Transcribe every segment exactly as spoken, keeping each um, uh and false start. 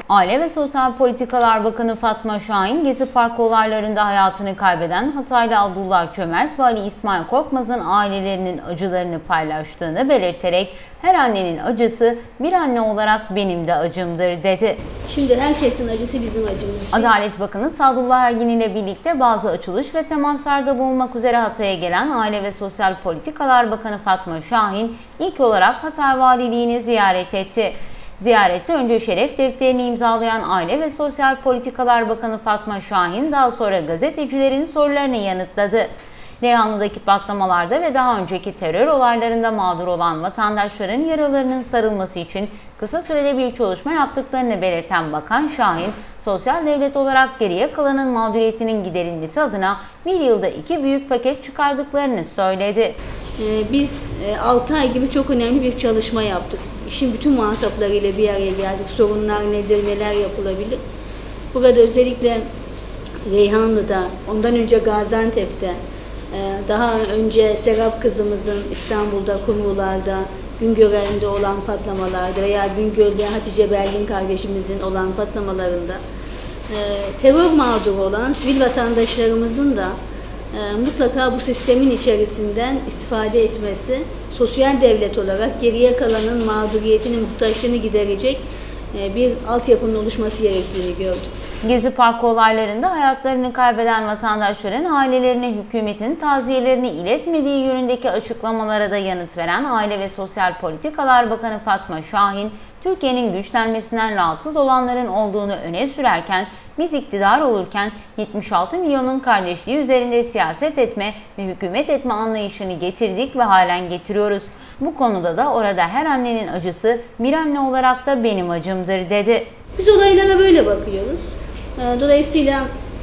Aile ve Sosyal Politikalar Bakanı Fatma Şahin, Gezi Parkı olaylarında hayatını kaybeden Hataylı Abdullah Cömert ve Ali İsmail Korkmaz'ın ailelerinin acılarını paylaştığını belirterek her annenin acısı bir anne olarak benim de acımdır dedi. Şimdi herkesin acısı bizim acımız. Adalet Bakanı Sadullah Ergin ile birlikte bazı açılış ve temaslarda bulunmak üzere Hatay'a gelen Aile ve Sosyal Politikalar Bakanı Fatma Şahin ilk olarak Hatay Valiliğini ziyaret etti. Ziyarette önce şeref defterini imzalayan Aile ve Sosyal Politikalar Bakanı Fatma Şahin daha sonra gazetecilerin sorularını yanıtladı. Reyhanlı'daki patlamalarda ve daha önceki terör olaylarında mağdur olan vatandaşların yaralarının sarılması için kısa sürede bir çalışma yaptıklarını belirten Bakan Şahin, sosyal devlet olarak geriye kalanın mağduriyetinin giderilmesi adına bir yılda iki büyük paket çıkardıklarını söyledi. Biz altı ay gibi çok önemli bir çalışma yaptık. İşin bütün muhataplarıyla bir araya geldik. Sorunlar nedir, neler yapılabilir? Burada özellikle Reyhanlı'da, ondan önce Gaziantep'te, daha önce Serap kızımızın İstanbul'da, Kumrular'da, Güngören'de olan patlamalarda veya Bingöl'de Hatice Belgin kardeşimizin olan patlamalarında terör mağduru olan sivil vatandaşlarımızın da mutlaka bu sistemin içerisinden istifade etmesi, sosyal devlet olarak geriye kalanın mağduriyetini, muhtaçlığını giderecek bir altyapının oluşması gerektiğini gördük. Gezi Parkı olaylarında hayatlarını kaybeden vatandaşların ailelerine hükümetin taziyelerini iletmediği yönündeki açıklamalara da yanıt veren Aile ve Sosyal Politikalar Bakanı Fatma Şahin, Türkiye'nin güçlenmesinden rahatsız olanların olduğunu öne sürerken, biz iktidar olurken yetmiş altı milyonun kardeşliği üzerinde siyaset etme ve hükümet etme anlayışını getirdik ve halen getiriyoruz. Bu konuda da orada her annenin acısı bir anne olarak da benim acımdır dedi. Biz olaylara böyle bakıyoruz. Dolayısıyla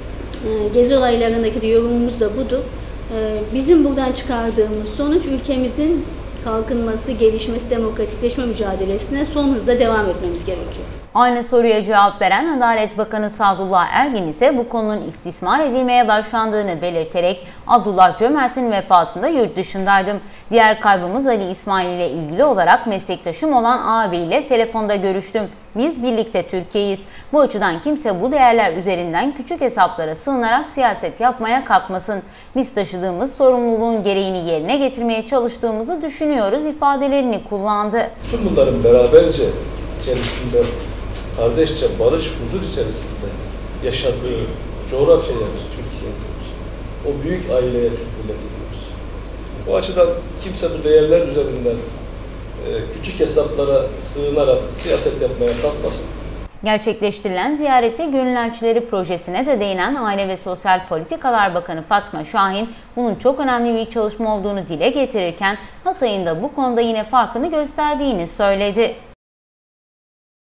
Gezi olaylarındaki de yorumumuz da budur. Bizim buradan çıkardığımız sonuç ülkemizin kalkınması, gelişmesi, demokratikleşme mücadelesine son hızla devam etmemiz gerekiyor. Aynı soruya cevap veren Adalet Bakanı Sadullah Ergin ise bu konunun istismar edilmeye başlandığını belirterek Abdullah Cömert'in vefatında yurt dışındaydım. Diğer kaybımız Ali İsmail ile ilgili olarak meslektaşım olan abiyle telefonda görüştüm. Biz birlikte Türkiye'yiz. Bu açıdan kimse bu değerler üzerinden küçük hesaplara sığınarak siyaset yapmaya kalkmasın. Biz taşıdığımız sorumluluğun gereğini yerine getirmeye çalıştığımızı düşünüyoruz ifadelerini kullandı. Tüm bunların beraberce içerisinde kardeşçe barış, huzur içerisinde yaşadığı coğrafyamız Türkiye diyoruz. O büyük aileye Türk milleti diyoruz. O açıdan kimse bu değerler üzerinden e, küçük hesaplara sığınarak siyaset yapmaya kalkmasın. Gerçekleştirilen ziyarette Gönül Elçileri projesine de değinen Aile ve Sosyal Politikalar Bakanı Fatma Şahin, bunun çok önemli bir çalışma olduğunu dile getirirken Hatay'ın da bu konuda yine farkını gösterdiğini söyledi.